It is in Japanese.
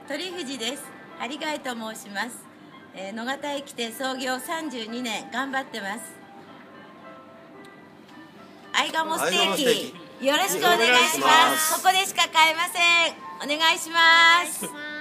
鳥藤です。張貝と申します。野方駅で創業32年頑張ってます。アイガモステーキよろしくお願いします。ここでしか買えません。お願いします。